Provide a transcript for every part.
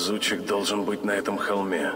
Лазутчик должен быть на этом холме.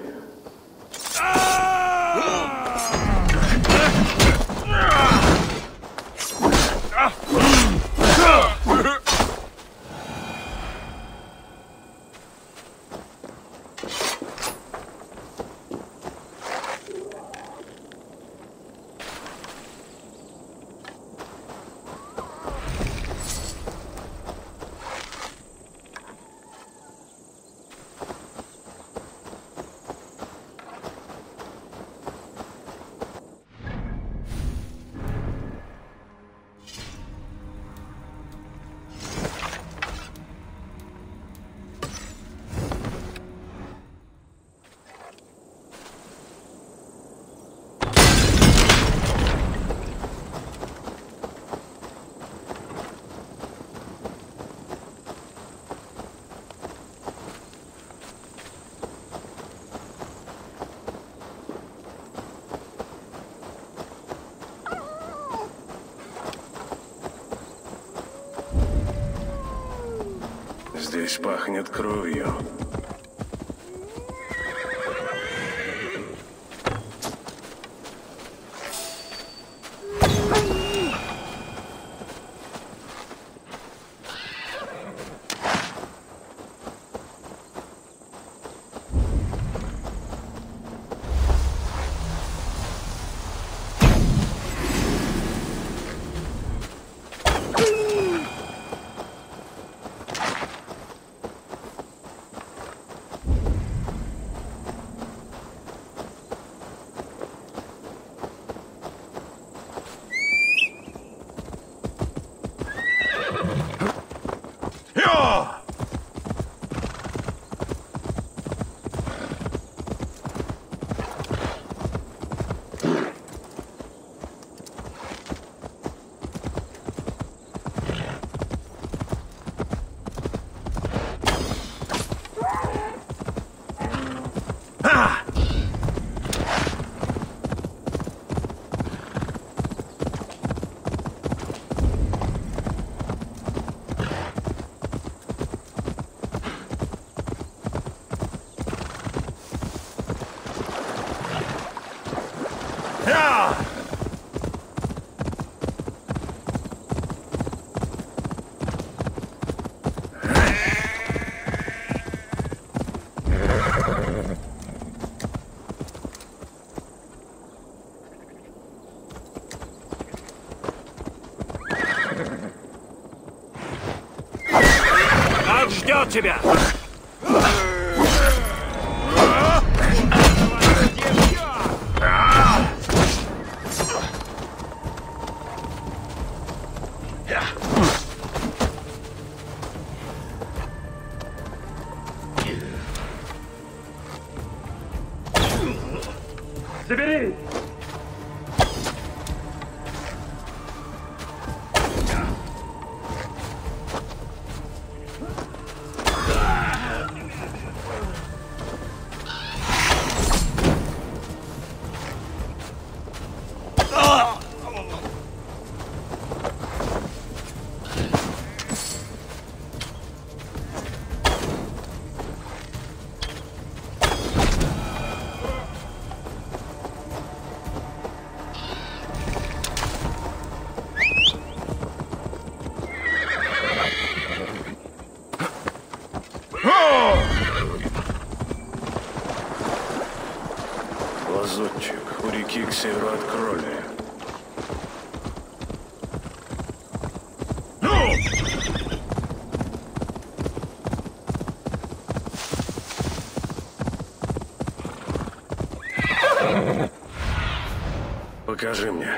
Здесь пахнет кровью. Ждет тебя! Забери! Лазутчик у реки к северу от Кроли. Покажи мне.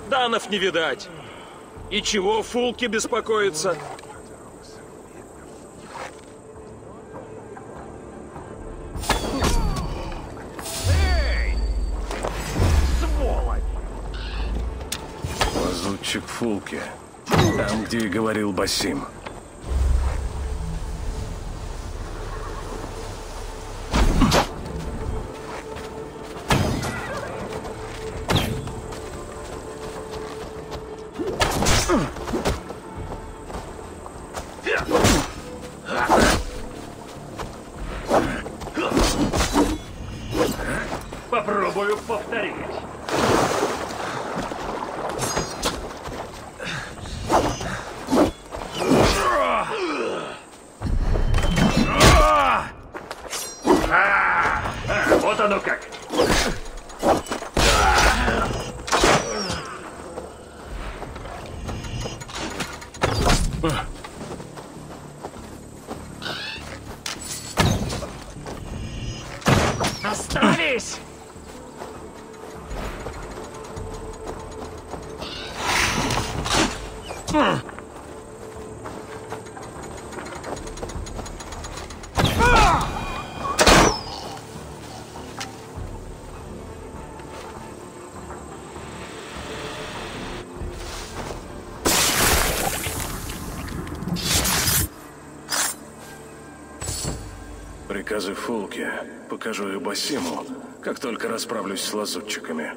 Данов не видать. И чего Фулки беспокоится? Эй! Сволочь! Лазутчик Фулки. Там, где и говорил Басим. Попробую повторить. Вот оно как. Остановись! Приказы Фулки покажу и Басиму, как только расправлюсь с лазутчиками.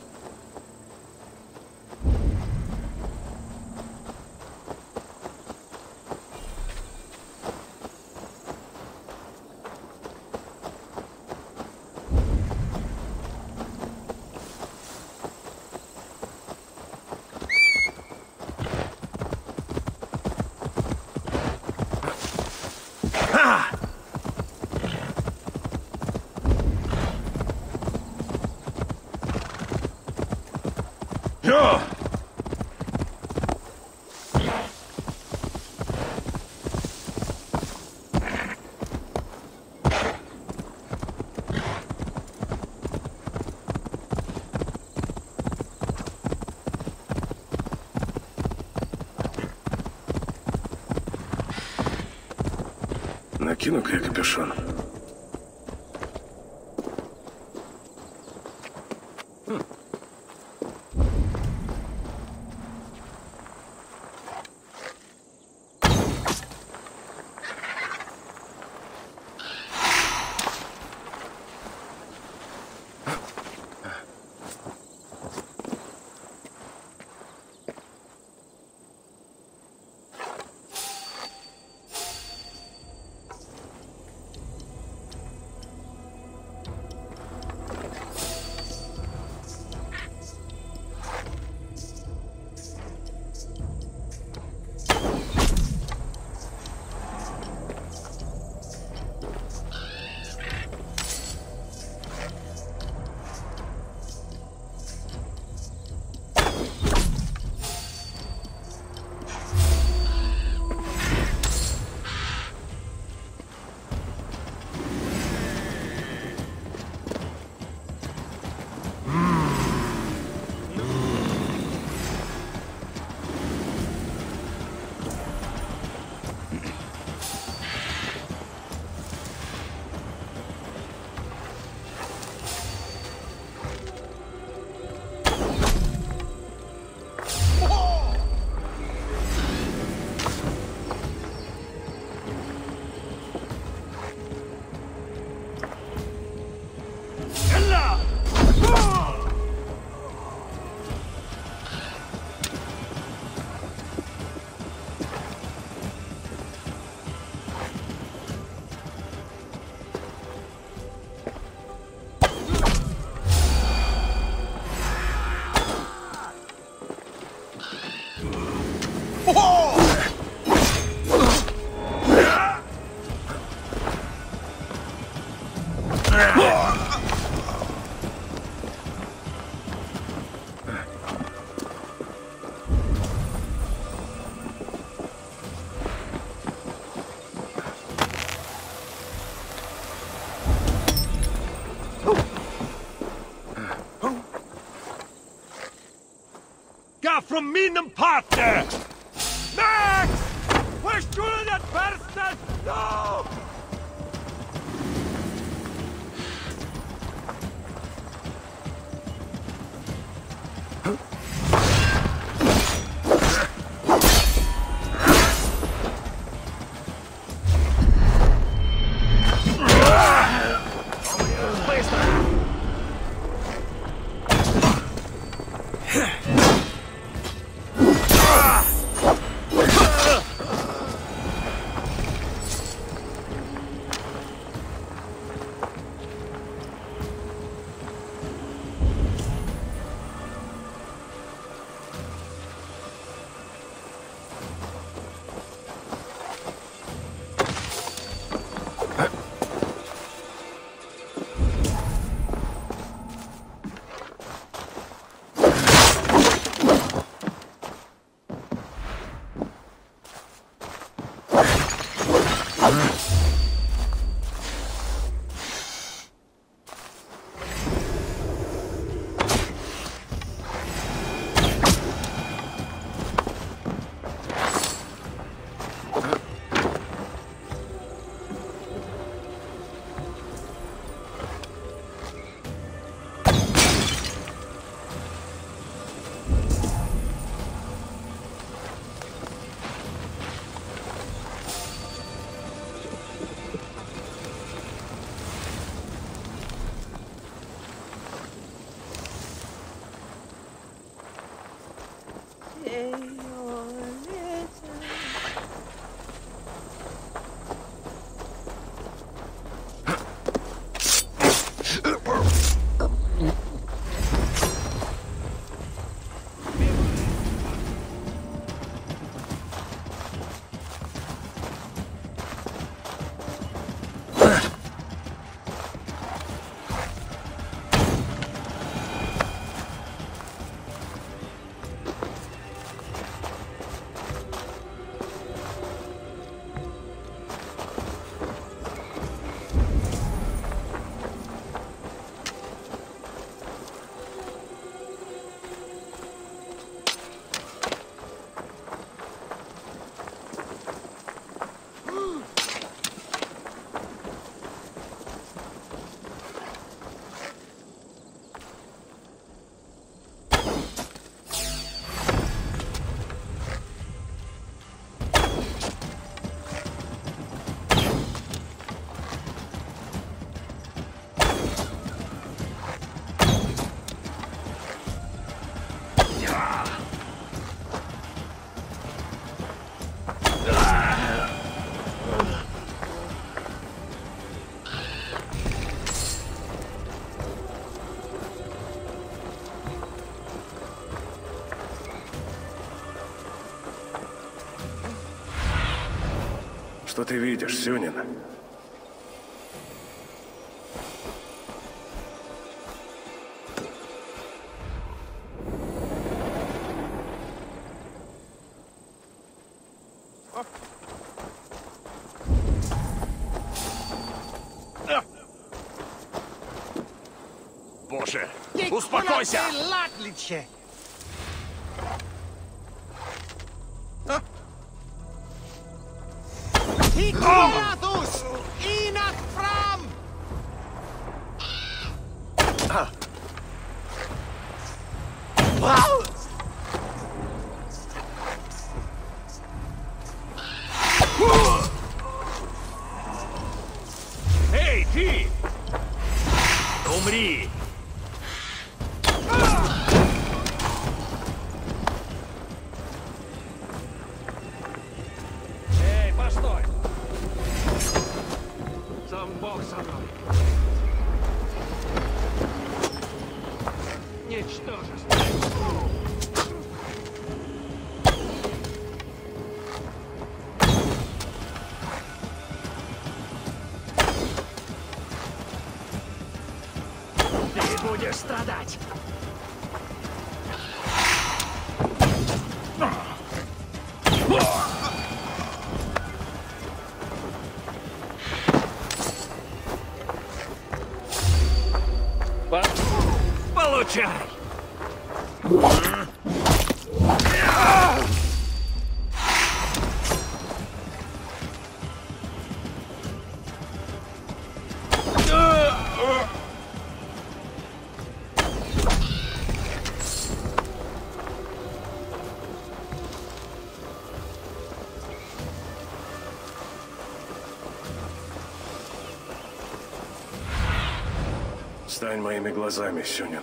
Накину-ка я капюшон. Tillbaka från min partner! Max! Försvunnen personen! No! Что ты видишь, Сюнин? Боже, успокойся! Hikuratus! Inat fram! Эй, ты! Умри! Эй, постой! Сам Бог со мной. Ничтожество. Ты будешь страдать. Получай! Стань моими глазами, Сюнин.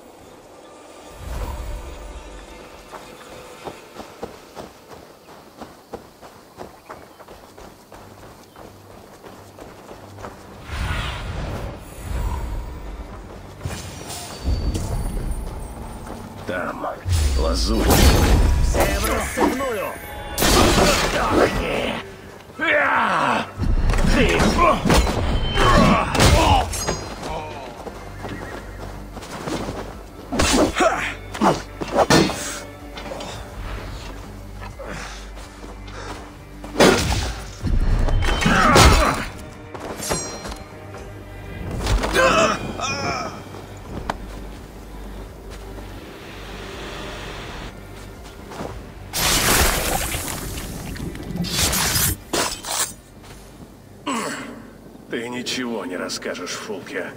Там, лазурь. Всем рассыпную! Отдохни! Ты! Ты ничего не расскажешь, Фулке.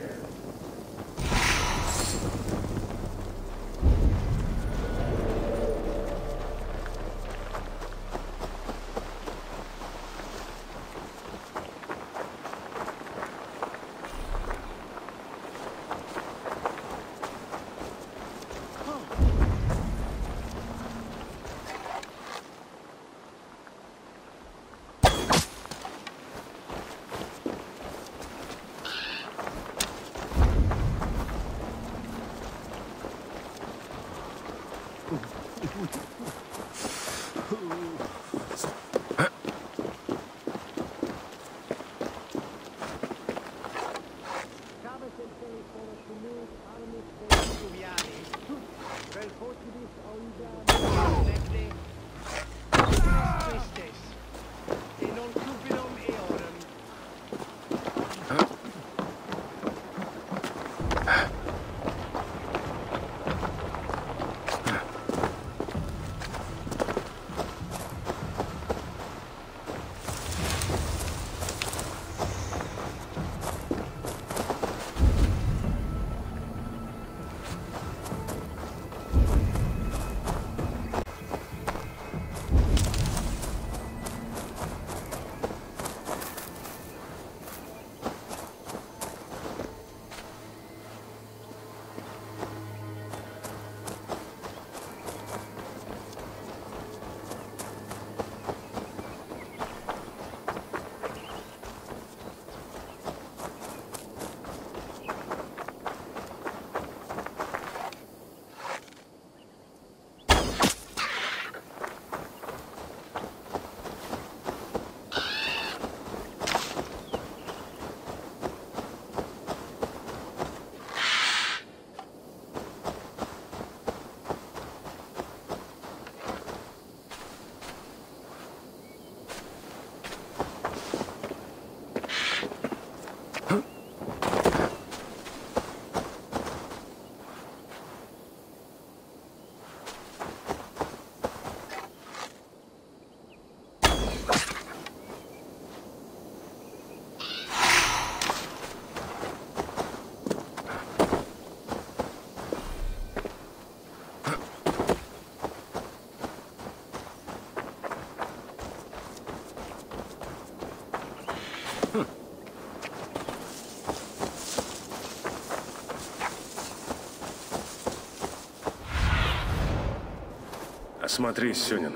Осмотрись, Сюнин.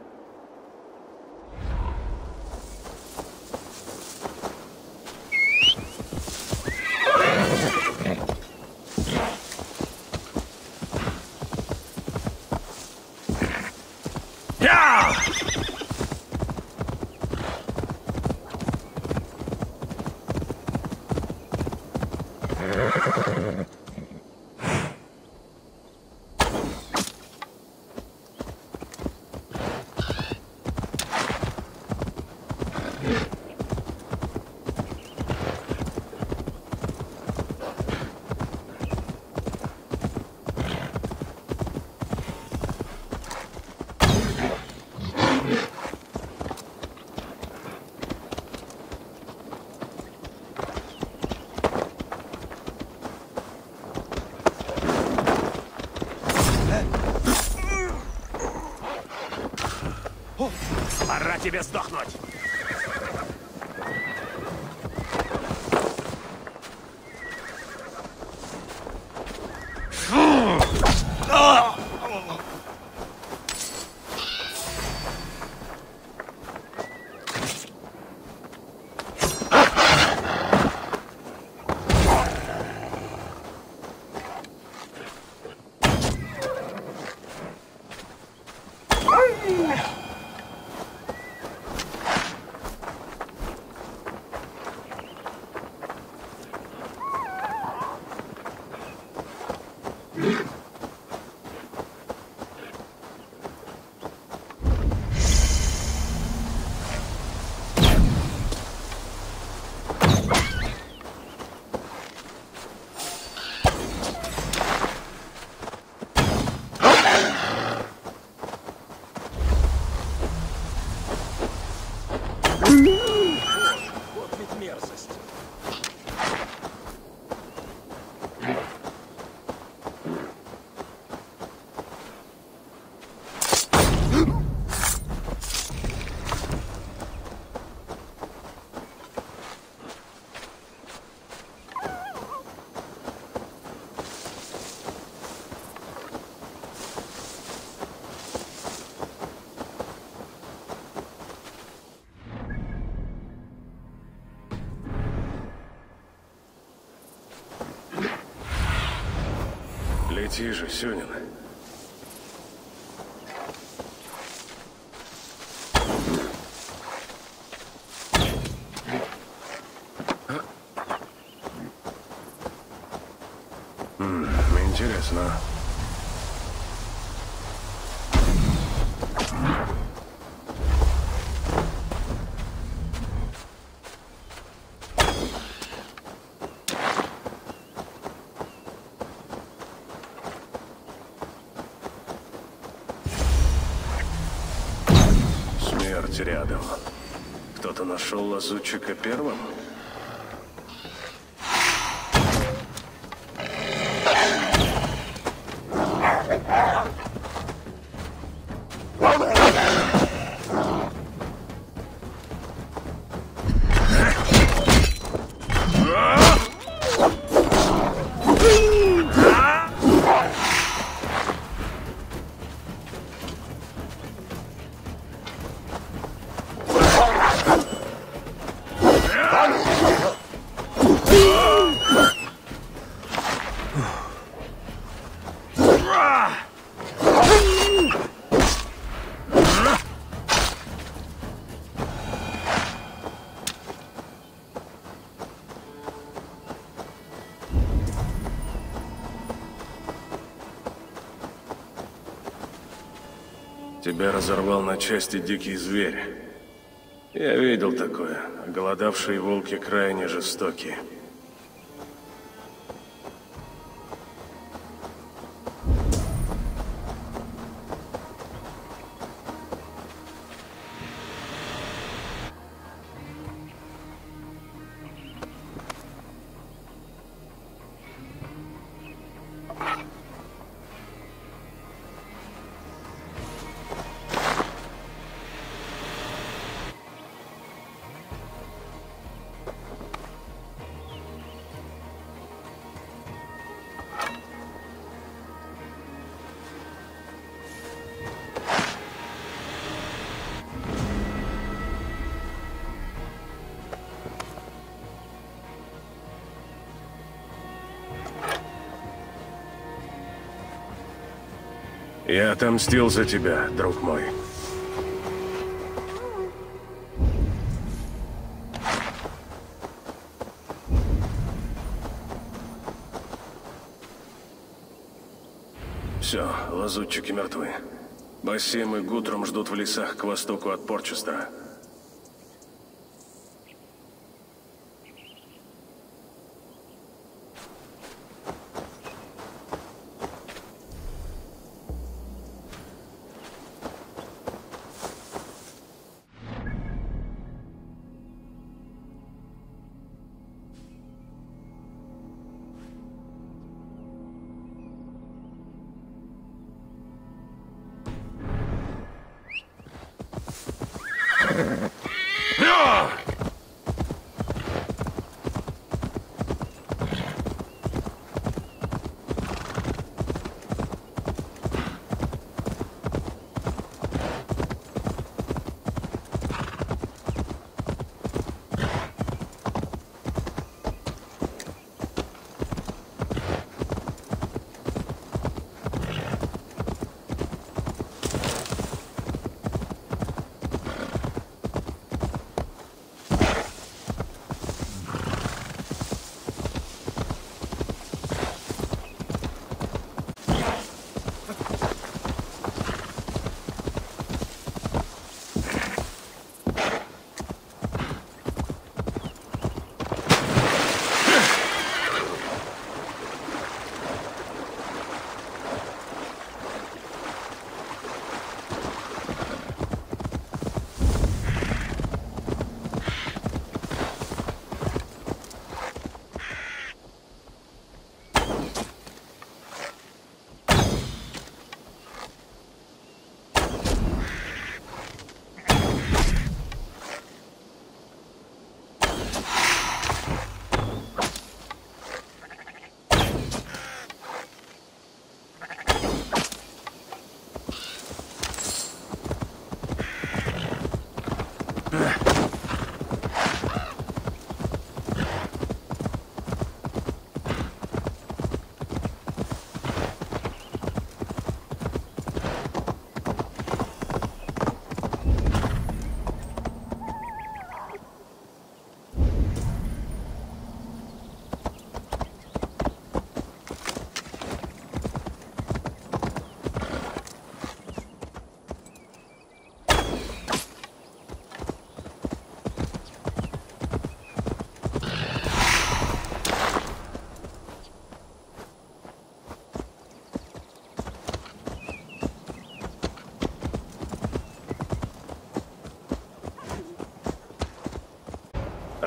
Пора тебе сдохнуть! Вот ведь мерзость. Лети же, Сюнин. Интересно. Смерть рядом. Кто-то нашел лазутчика первым? Тебя разорвал на части дикий зверь. Я видел такое. Оголодавшие волки крайне жестокие. Я отомстил за тебя, друг мой. Все, лазутчики мертвы. Басим и Гутрум ждут в лесах к востоку от Порчестера.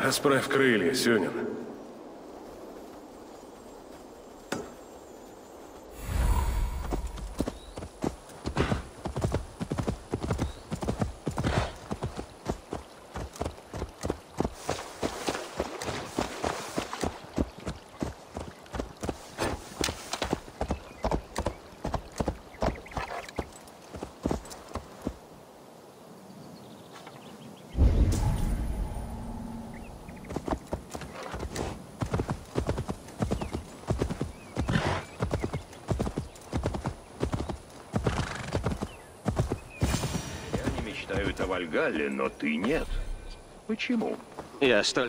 Расправь крылья, Сюнин. Мечтают о Вальгалле, но ты нет. Почему? Я столь...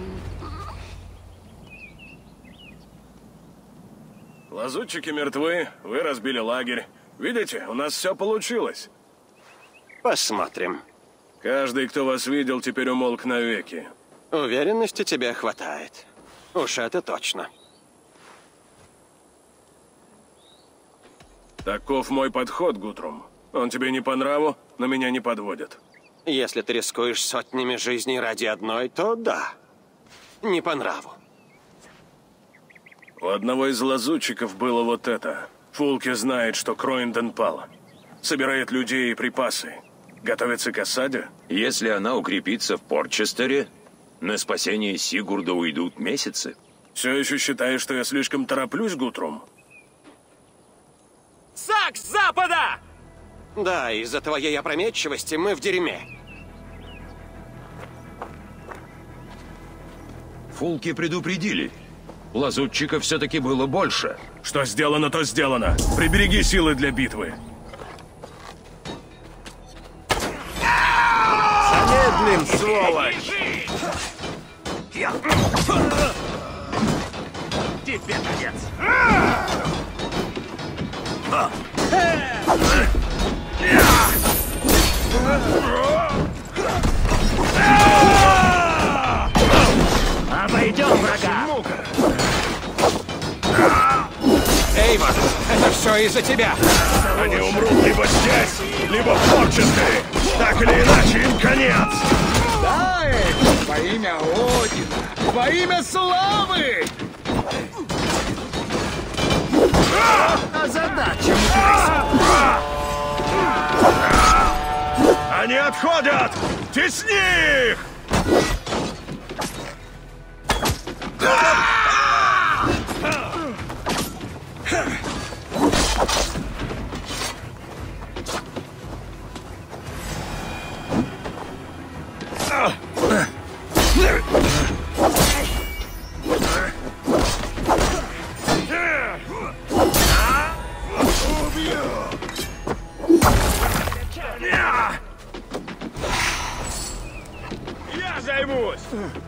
Лазутчики мертвы, вы разбили лагерь. Видите, у нас все получилось. Посмотрим. Каждый, кто вас видел, теперь умолк навеки. Уверенности тебе хватает. Уж это точно. Таков мой подход, Гутрум. Он тебе не по нраву, но меня не подводит. Если ты рискуешь сотнями жизней ради одной, то да. Не по нраву. У одного из лазутчиков было вот это. Фулке знает, что Кроинден пал. Собирает людей и припасы. Готовится к осаде? Если она укрепится в Порчестере, на спасение Сигурда уйдут месяцы. Все еще считаешь, что я слишком тороплюсь, Гутрум? Сакс с запада! Да, из-за твоей опрометчивости мы в дерьме. Фулки предупредили. Лазутчиков все-таки было больше. Что сделано, то сделано. Прибереги силы для битвы. Замедлим, сволочь! Тебе конец! Обойдем врага! Эйвор, это все из-за тебя! Они умрут либо здесь, либо в Порчестере. Так или иначе, им конец! Дай! Во имя Одина! Во имя славы! Озадачим! Они отходят! Тесни их! Я займусь!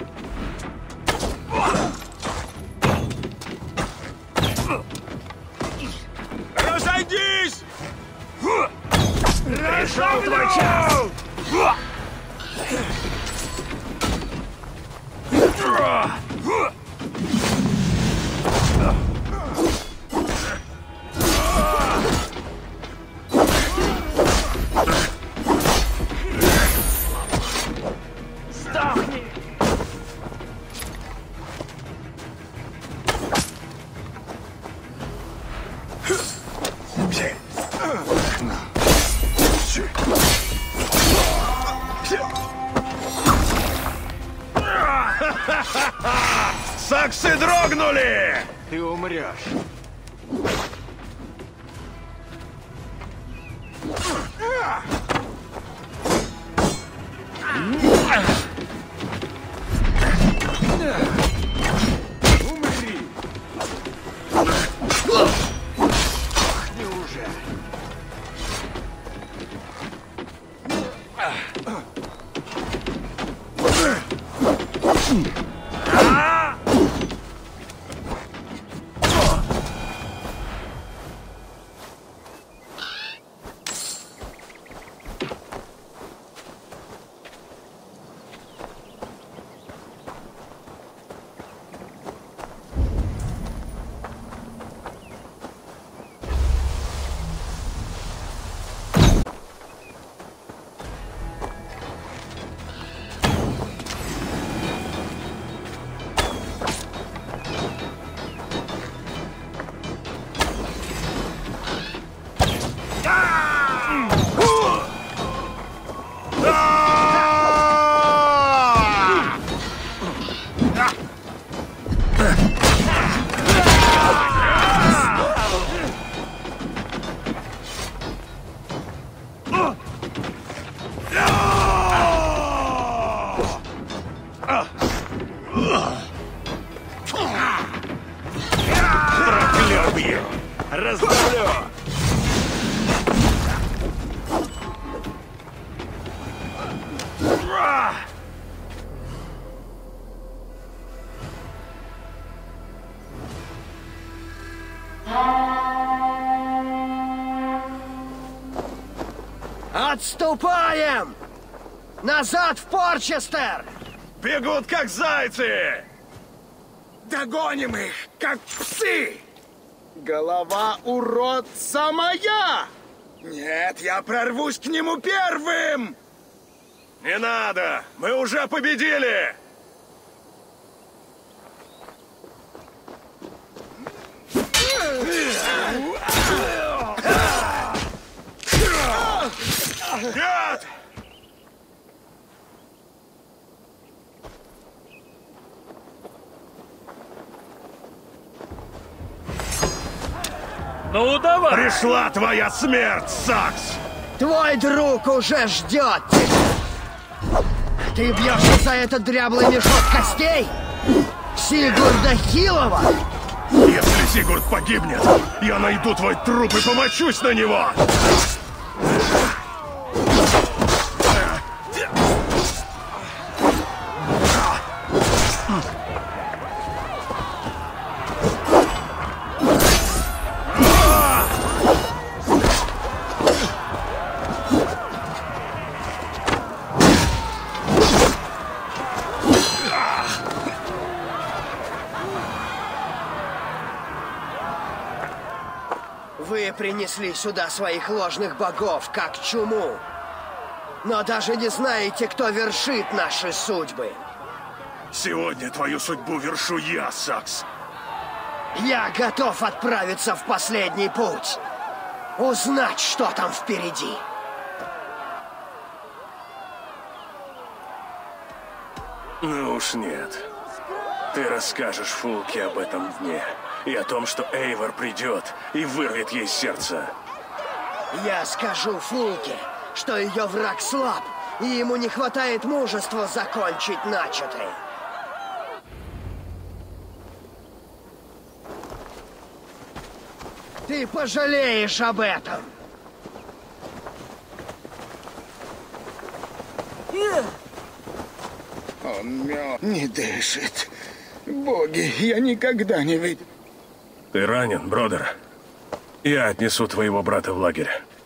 Разойдись! Пришел твой час! Сдохни! Саксы дрогнули! Ты умрешь. Умри! Сдохни уже! Отступаем! Назад в Порчестер! Бегут, как зайцы! Догоним их, как псы! Голова уродца моя! Нет, я прорвусь к нему первым! Не надо! Мы уже победили! Нет! Ну давай! Пришла твоя смерть, Сакс! Твой друг уже ждет тебя! Ты бьешься за этот дряблый мешок костей? Сигурда Хилова? Если Сигурд погибнет, я найду твой труп и помочусь на него! Вы принесли сюда своих ложных богов, как чуму. Но даже не знаете, кто вершит наши судьбы. Сегодня твою судьбу вершу я, Сакс. Я готов отправиться в последний путь. Узнать, что там впереди. Ну уж нет. Ты расскажешь Фулке об этом дне. И о том, что Эйвор придет и вырвет ей сердце. Я скажу Фулке, что ее враг слаб, и ему не хватает мужества закончить начатое. Ты пожалеешь об этом. Он не дышит. Боги, я никогда не видел. Ты ранен, бродер. Я отнесу твоего брата в лагерь.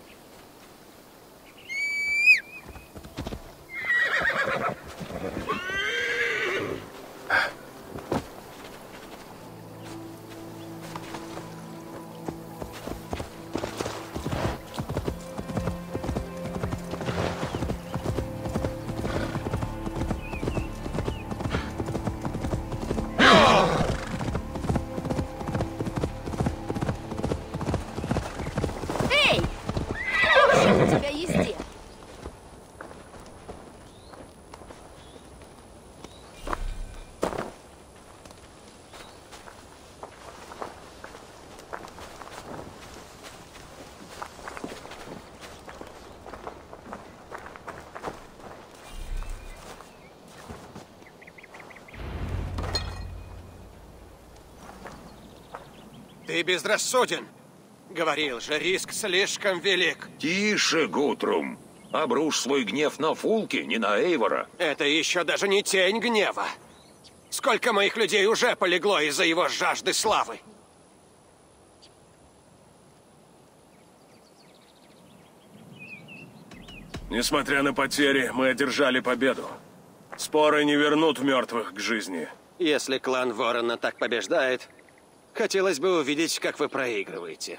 Ты безрассуден. Говорил же, риск слишком велик. Тише, Гутрум. Обрушь свой гнев на Фулки, не на Эйвора. Это еще даже не тень гнева. Сколько моих людей уже полегло из-за его жажды славы. Несмотря на потери, мы одержали победу. Споры не вернут мертвых к жизни. Если клан Ворона так побеждает, хотелось бы увидеть, как вы проигрываете.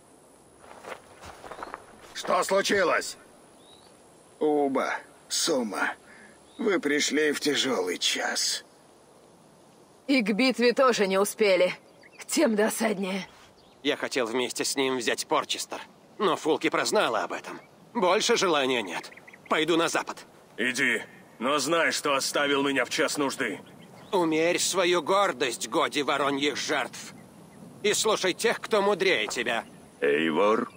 Что случилось? Уба, Сума, вы пришли в тяжелый час. И к битве тоже не успели. Тем досаднее. Я хотел вместе с ним взять Порчестер, но Фулки прознала об этом. Больше желания нет. Пойду на запад. Иди, но знай, что оставил меня в час нужды. Умерь свою гордость, годи вороньих жертв. И слушай тех, кто мудрее тебя. Эйвор?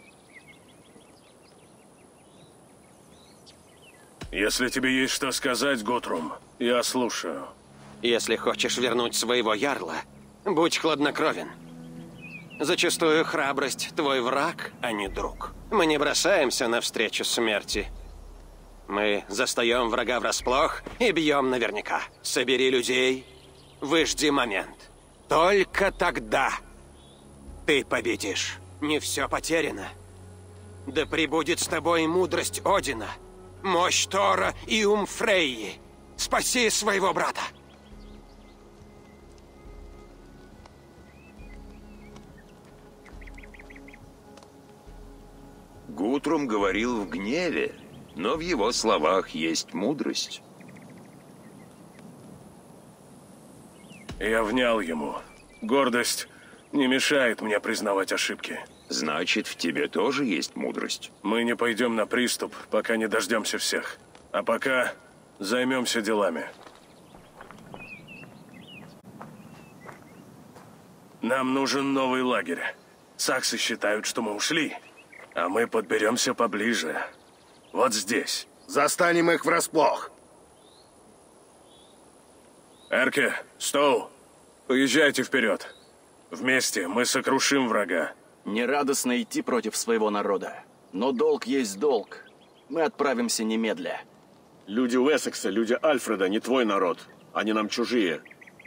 Если тебе есть что сказать, Гутрум, я слушаю. Если хочешь вернуть своего ярла, будь хладнокровен. Зачастую храбрость — твой враг, а не друг. Мы не бросаемся навстречу смерти. Мы застаем врага врасплох и бьем наверняка. Собери людей, выжди момент. Только тогда ты победишь. Не все потеряно. Да пребудет с тобой мудрость Одина, мощь Тора и ум Фрейи. Спаси своего брата. Гутрум говорил в гневе, но в его словах есть мудрость. Я внял ему. Гордость не мешает мне признавать ошибки. Значит, в тебе тоже есть мудрость. Мы не пойдем на приступ, пока не дождемся всех. А пока займемся делами. Нам нужен новый лагерь. Саксы считают, что мы ушли, а мы подберемся поближе. Вот здесь. Застанем их врасплох. Эрке, Стоу, поезжайте вперед. Вместе мы сокрушим врага. Нерадостно идти против своего народа. Но долг есть долг. Мы отправимся немедля. Люди Уэссекса, люди Альфреда, не твой народ. Они нам чужие.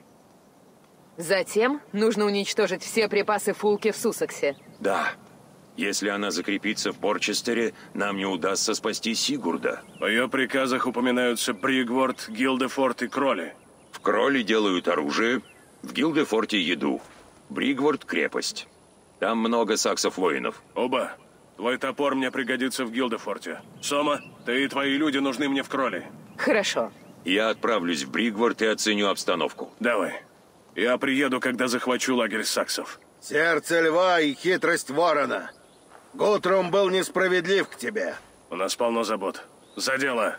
Затем нужно уничтожить все припасы Фулки в Суссексе. Да. Если она закрепится в Порчестере, нам не удастся спасти Сигурда. В ее приказах упоминаются Бригворд, Гилдефорт и Кроли. В Кроле делают оружие, в Гилдефорте еду. Бригворд — крепость. Там много саксов-воинов. Оба, твой топор мне пригодится в Гилдефорте. Сома, ты и твои люди нужны мне в Кроле. Хорошо. Я отправлюсь в Бригворд и оценю обстановку. Давай. Я приеду, когда захвачу лагерь саксов. Сердце льва и хитрость ворона. Гутрум был несправедлив к тебе. У нас полно забот. За дело.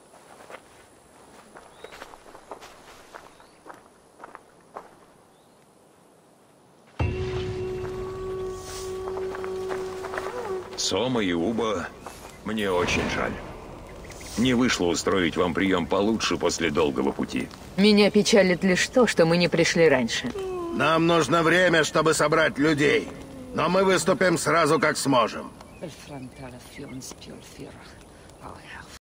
Сома и Уба, мне очень жаль. Не вышло устроить вам прием получше после долгого пути. Меня печалит лишь то, что мы не пришли раньше. Нам нужно время, чтобы собрать людей. Но мы выступим сразу, как сможем.